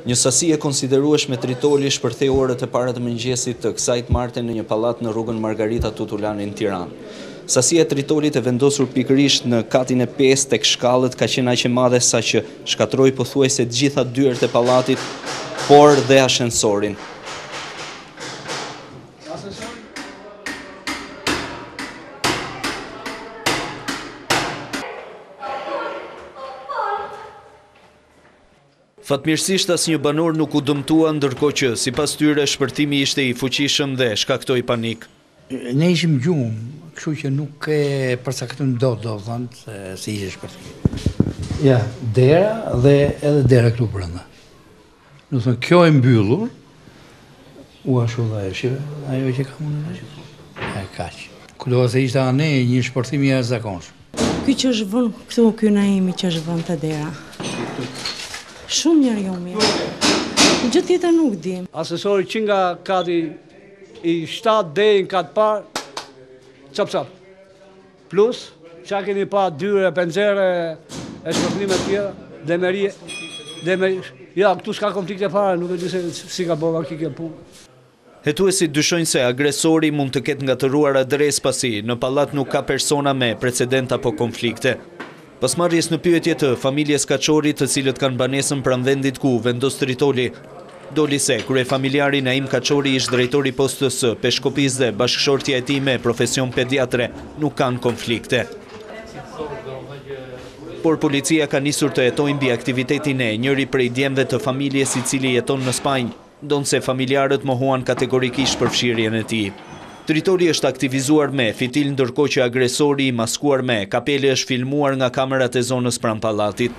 Një sasi e konsiderueshme tritoli shpërtheu orët e para të mëngjesit të kësaj marte në një pallat në rrugën Margarita Tutulani në Tiranë. Sasia e tritolit e vendosur pikërisht në katin e 5 tek shkallët ka qenë aq e madhe sa që shkatroi pothuajse të gjitha dyert e pallatit, por dhe ashensorin. Fatmirësisht asnjë banor nuk u dëmtua, ndërkohë që sipas tyre shpërtimi ishte i fuqishëm dhe shkaktoi panik. Ne ishim gjumë, kështu që nuk e përcaktojmë do thënë se ishte shpërtimi. Ja, dera dhe edhe dera këtu brenda. Do thënë kjo e mbyllur, u ashtu dhe ajo që kam unë. Kaq. Kudo se ishte ane një shpërtim i jashtëzakonshëm. Ky që është vënë këtu, ky Naimi që është vënë te dera. Shumë njerë jo mirë. Gjë tjetër nuk di. Asesori që nga kati i 7 deri në katë parë, çap. Plus, që keni pa dyre, penzere, e shpërtime tjera, demerie. Ja, këtu s'ka konflikte fare, nuk e di se si ka bova kike punë. Hetuesit dyshojnë se agresori mund të ketë ngatëruar adresë pasi në pallat nuk ka persona me precedent apo konflikte. Pasmarrjes në pyetje të familjes Kaçorit, të cilët kanë banesën pranë vendit ku vendos tritoli, doli se kryefamiljari Naim Kaçori, ish drejtori postës së Peshkopis dhe bashkëshortja e tij me profesion pediatre nuk kanë konflikte. Por policia ka nisur të hetojë mbi aktivitetin e njëri prej djemve të familjes i cili jeton në Spanjë, ndonse familjarët mohuan kategorikisht për fshirjen e tij. Tritoli është aktivizuar me fitil, ndërkohë që agresori i maskuar me kapele është filmuar nga kamerat e zonës pranë pallatit.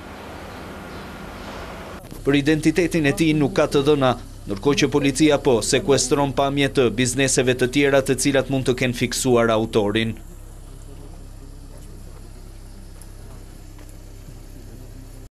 Për identitetin e tij nuk ka të dhëna, ndërkohë që policia po sekuestron pamje të bizneseve të tjera të cilat mund të kenë fiksuar autorin.